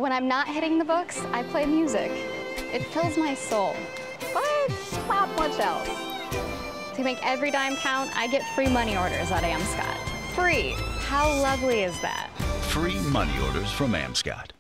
When I'm not hitting the books, I play music. It fills my soul, but not much else. To make every dime count, I get free money orders at Amscot. Free! How lovely is that? Free money orders from Amscot.